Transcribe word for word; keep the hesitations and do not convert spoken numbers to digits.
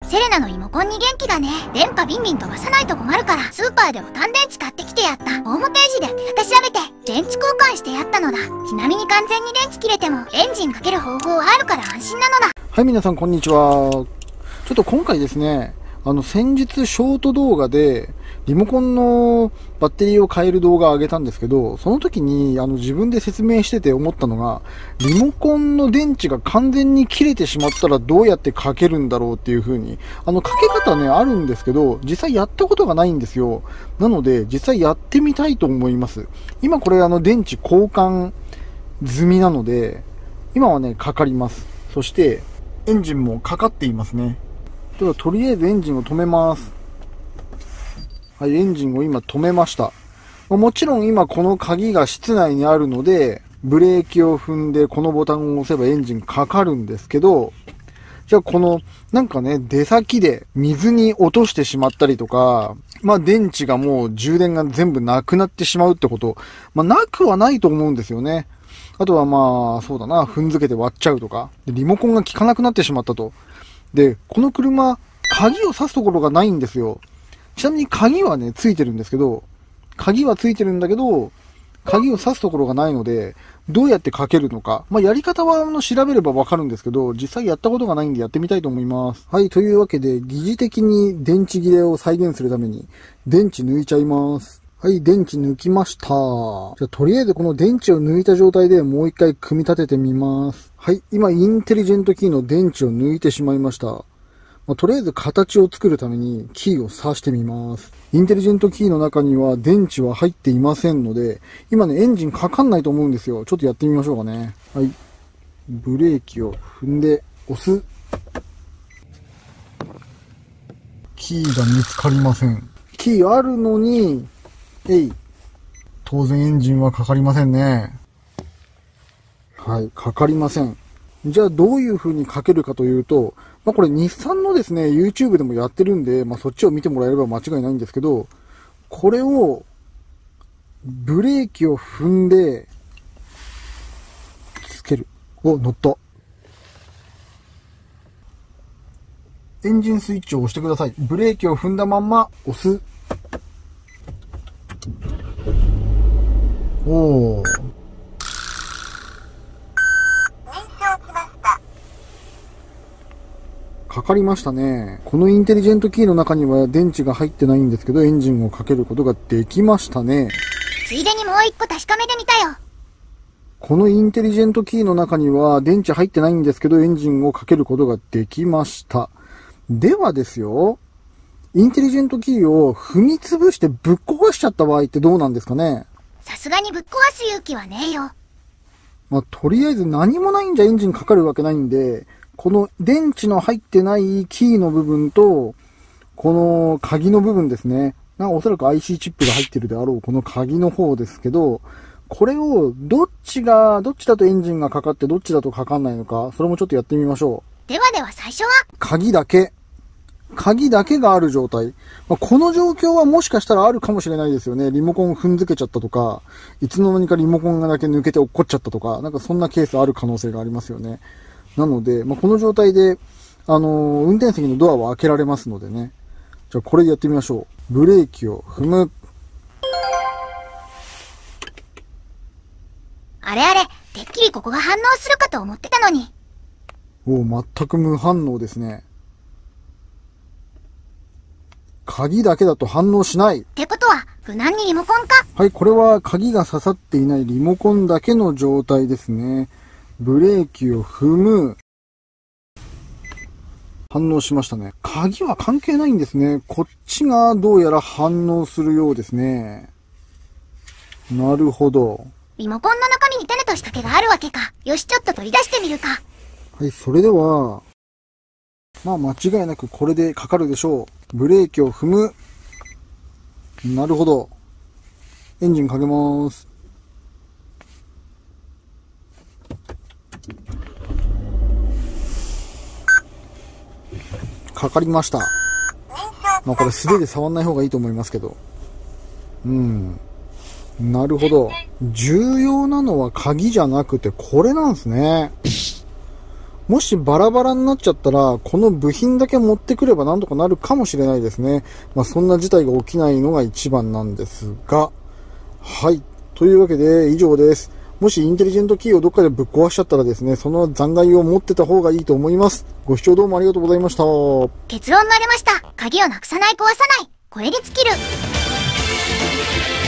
セレナのリモコンに元気がね。電波ビンビン飛ばさないと困るから、スーパーでボタン電池買ってきてやった。ホームページで手形調べて、電池交換してやったのだ。ちなみに完全に電池切れても、エンジンかける方法はあるから安心なのだ。 はい、皆さんこんにちは。ちょっと今回ですね、あの先日ショート動画でリモコンのバッテリーを変える動画を上げたんですけど、その時にあの自分で説明してて思ったのが、リモコンの電池が完全に切れてしまったらどうやってかけるんだろうっていう風に、あのかけ方ねあるんですけど、実際やったことがないんですよ。なので実際やってみたいと思います。今これあの電池交換済みなので、今はねかかります。そしてエンジンもかかっていますね。ではとりあえずエンジンを止めます。はい、エンジンを今止めました。もちろん今この鍵が室内にあるので、ブレーキを踏んでこのボタンを押せばエンジンかかるんですけど、じゃあこのなんかね、出先で水に落としてしまったりとか、まあ電池がもう充電が全部なくなってしまうってこと、まあなくはないと思うんですよね。あとはまあそうだな、踏んづけて割っちゃうとか、でリモコンが効かなくなってしまったと。で、この車、鍵を挿すところがないんですよ。ちなみに鍵はね、ついてるんですけど、鍵はついてるんだけど、鍵を挿すところがないので、どうやってかけるのか。まあ、やり方はあの調べればわかるんですけど、実際やったことがないんでやってみたいと思います。はい、というわけで、疑似的に電池切れを再現するために、電池抜いちゃいます。はい、電池抜きました。じゃあ、とりあえずこの電池を抜いた状態でもう一回組み立ててみます。はい、今、インテリジェントキーの電池を抜いてしまいました。まあ、とりあえず形を作るためにキーを挿してみます。インテリジェントキーの中には電池は入っていませんので、今ね、エンジンかかんないと思うんですよ。ちょっとやってみましょうかね。はい。ブレーキを踏んで押す。キーが見つかりません。キーあるのに、えい。当然エンジンはかかりませんね。はい、かかりません。じゃあどういう風にかけるかというと、まあこれ日産のですね、YouTube でもやってるんで、まあそっちを見てもらえれば間違いないんですけど、これを、ブレーキを踏んで、つける。お、乗った。エンジンスイッチを押してください。ブレーキを踏んだまんま押す。おー。かかりましたね。このインテリジェントキーの中には電池が入ってないんですけど、エンジンをかけることができましたね。 ついでにもう一個確かめてみたよ。 このインテリジェントキーの中には電池入ってないんですけど、エンジンをかけることができました。ではですよ、インテリジェントキーを踏み潰してぶっ壊しちゃった場合ってどうなんですかね。 さすがにぶっ壊す勇気はねえよ。 まあ、とりあえず何もないんじゃエンジンかかるわけないんで、この電池の入ってないキーの部分と、この鍵の部分ですね。なおそらく アイシー チップが入ってるであろうこの鍵の方ですけど、これをどっちが、どっちだとエンジンがかかってどっちだとかかんないのか、それもちょっとやってみましょう。ではでは最初は、 鍵だけ。鍵だけがある状態。まあ、この状況はもしかしたらあるかもしれないですよね。リモコン踏んづけちゃったとか、いつの間にかリモコンがだけ抜けて落っこっちゃったとか、なんかそんなケースある可能性がありますよね。なので、まあ、この状態で、あのー、運転席のドアは開けられますのでね。じゃあこれでやってみましょう。ブレーキを踏む。 あれあれ、てっきりここが反応するかと思ってたのに。 おお、全く無反応ですね。鍵だけだと反応しない。 ってことは、無難にリモコンか。 はい、これは鍵が刺さっていないリモコンだけの状態ですね。ブレーキを踏む。反応しましたね。鍵は関係ないんですね。こっちがどうやら反応するようですね。なるほど。 リモコンの中身に種と仕掛けがあるわけか。よし、ちょっと取り出してみるか。 はい、それでは、まあ間違いなくこれでかかるでしょう。ブレーキを踏む。なるほど。エンジンかけます。かかりました。まあこれ素手で触んない方がいいと思いますけど。うん。なるほど。重要なのは鍵じゃなくてこれなんですね。 もしバラバラになっちゃったら、この部品だけ持ってくればなんとかなるかもしれないですね。まあそんな事態が起きないのが一番なんですが。はい。というわけで以上です。もしインテリジェントキーをどっかでぶっ壊しちゃったらですね、その残骸を持ってた方がいいと思います。ご視聴どうもありがとうございました。 結論が出ました。鍵をなくさない壊さない。これに尽きる。